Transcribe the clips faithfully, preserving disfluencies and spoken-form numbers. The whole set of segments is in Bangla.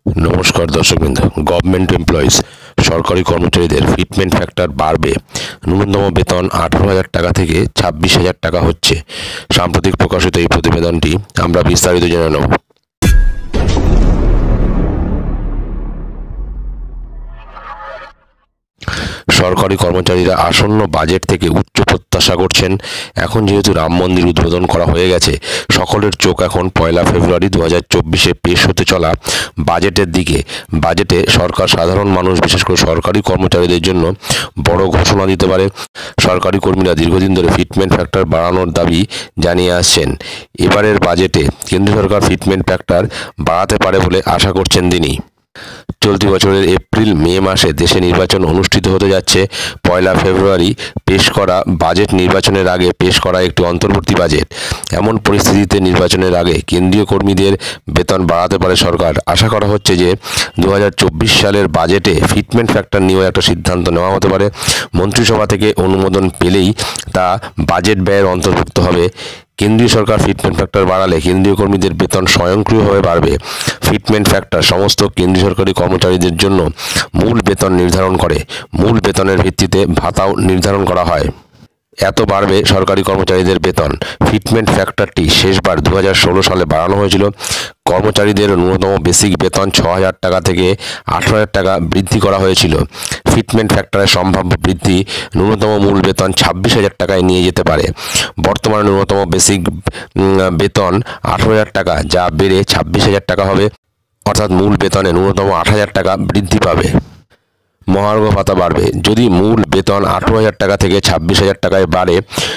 নমস্কার দর্শকবৃন্দ। গভর্নমেন্ট এমপ্লয়িজ সরকারি কর্মচারীদের ফিটমেন্ট ফ্যাক্টর বাড়বে। ন্যূনতম বেতন আঠারো হাজার টাকা থেকে ছাব্বিশ হাজার টাকা হচ্ছে। সাম্প্রতিক প্রকাশিত এই প্রতিবেদনটি আমরা বিস্তারিত জেনে নেব। সরকারি কর্মচারীরা আসন্ন বাজেট থেকে উচ্চ প্রত্যাশা করছেন। এখন যেহেতু রাম মন্দির উদ্বোধন করা হয়ে গেছে, সকলের চোখ এখন পয়লা ফেব্রুয়ারি দু হাজার চব্বিশে পেশ হতে চলা বাজেটের দিকে। বাজেটে সরকার সাধারণ মানুষ, বিশেষ করে সরকারি কর্মচারীদের জন্য বড় ঘোষণা দিতে পারে। সরকারি কর্মীরা দীর্ঘদিন ধরে ফিটমেন্ট ফ্যাক্টর বাড়ানোর দাবি জানিয়ে আসছেন। এবারের বাজেটে কেন্দ্র সরকার ফিটমেন্ট ফ্যাক্টর বাড়াতে পারে বলে আশা করছেন তিনি। চলতি বছরের এপ্রিল মে মাসে দেশে নির্বাচন অনুষ্ঠিত হতে যাচ্ছে। পয়লা ফেব্রুয়ারি পেশ করা বাজেট নির্বাচনের আগে পেশ করা একটি অন্তর্বর্তী বাজেট। এমন পরিস্থিতিতে নির্বাচনের আগে কেন্দ্রীয় কর্মীদের বেতন বাড়াতে পারে সরকার। আশা করা হচ্ছে যে দু হাজার চব্বিশ সালের বাজেটে ফিটমেন্ট ফ্যাক্টর নিয়েও একটা সিদ্ধান্ত নেওয়া হতে পারে। মন্ত্রিসভা থেকে অনুমোদন পেলেই তা বাজেট ব্যয়ের অন্তর্ভুক্ত হবে। কেন্দ্রীয় সরকার ফিটমেন্ট ফ্যাক্টর বাড়ালে কেন্দ্রীয় কর্মীদের বেতন স্বয়ংক্রিয়ভাবে বাড়বে। ফিটমেন্ট ফ্যাক্টর সমস্ত কেন্দ্রীয় সরকারি কর্মচারীদের জন্য মূল বেতন নির্ধারণ করে। মূল বেতনের ভিত্তিতে ভাতাও নির্ধারণ করা হয়। এত বাড়বে সরকারি কর্মচারীদের বেতন। ফিটমেন্ট ফ্যাক্টরটি শেষবার দু হাজার ষোলো সালে বাড়ানো হয়েছিল। কর্মচারীদের ন্যূনতম বেসিক বেতন ছ হাজার টাকা থেকে আঠারো হাজার টাকা বৃদ্ধি করা হয়েছিল। ফিটমেন্ট ফ্যাক্টরের সম্ভাব্য বৃদ্ধি ন্যূনতম মূল বেতন ছাব্বিশ হাজার টাকায় নিয়ে যেতে পারে। বর্তমানে ন্যূনতম বেসিক বেতন আঠারো হাজার টাকা, যা বেড়ে ছাব্বিশ হাজার টাকা হবে, অর্থাৎ মূল বেতনে ন্যূনতম আট হাজার টাকা বৃদ্ধি পাবে। মহার্ঘ ভাতা বাড়বে। যদি মূল বেতন আঠারো হাজার টাকা থেকে ছাব্বিশ হাজার টাকায় বাড়ে,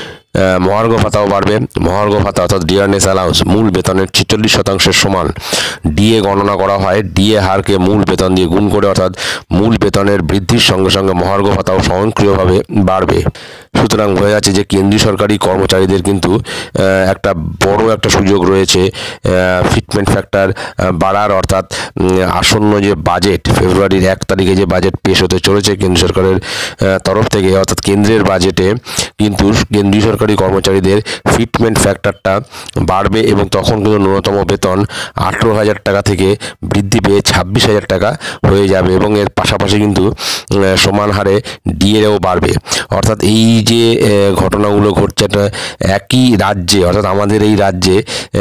মহার্ঘ ভাতাও বাড়বে। মহার্ঘ ভাতা অর্থাৎ ডিয়ারনেস অ্যালাউন্স মূল বেতনের ছেচল্লিশ শতাংশের সমান। ডিএ গণনা করা হয়। ডিএ হারকে মূল বেতন দিয়ে গুণ করে, অর্থাৎ মূল বেতনের বৃদ্ধির সঙ্গে সঙ্গে মহার্ঘ ভাতাও স্বয়ংক্রিয়ভাবে বাড়বে। সুতরাং বোঝা যাচ্ছে যে কেন্দ্রীয় সরকারি কর্মচারীদের কিন্তু একটা বড় একটা সুযোগ রয়েছে ফিটমেন্ট ফ্যাক্টর বাড়ার। অর্থাৎ আসন্ন যে বাজেট, ফেব্রুয়ারির এক তারিখে যে বাজেট পেশ হতে চলেছে কেন্দ্র সরকারের তরফ থেকে, অর্থাৎ কেন্দ্রের বাজেটে কিন্তু কেন্দ্রীয় সরকারি কর্মচারীদের ফিটমেন্ট ফ্যাক্টরটা বাড়বে এবং তখন কিন্তু ন্যূনতম বেতন আঠেরো হাজার টাকা থেকে বৃদ্ধি পেয়ে ছাব্বিশ হাজার টাকা হয়ে যাবে এবং এর পাশাপাশি কিন্তু সমান হারে ডিএও বাড়বে। অর্থাৎ এই যে ঘটনাগুলো ঘটছে একটা একই রাজ্যে, অর্থাৎ আমাদের এই রাজ্যে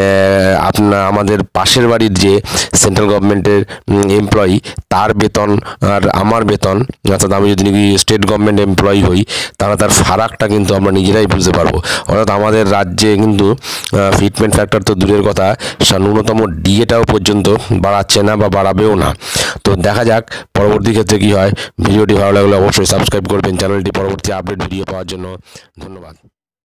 আপনার আমাদের পাশের বাড়ির যে সেন্ট্রাল গভর্নমেন্টের এমপ্লয়ি, তার বেতন আর আমার বেতন, অর্থাৎ আমি যদি স্টেট গভর্নমেন্ট এমপ্লয়ি হই, তাহলে তার ফারাকটা কিন্তু আমরা নিজেরাই বুঝতে পারবো। অর্থাৎ আমাদের রাজ্যে কিন্তু ফিটমেন্ট ফ্যাক্টর তো দূরের কথা, ন্যূনতম ডিএটাও পর্যন্ত বাড়াচ্ছে না বা বাড়াবেও না। তো দেখা যাক পরবর্তী ক্ষেত্রে কী হয়। ভিডিওটি ভালো লাগলে অবশ্যই সাবস্ক্রাইব করবেন চ্যানেলটি পরবর্তী আপডেট ভিডিও পাওয়ার জন্য। ধন্যবাদ।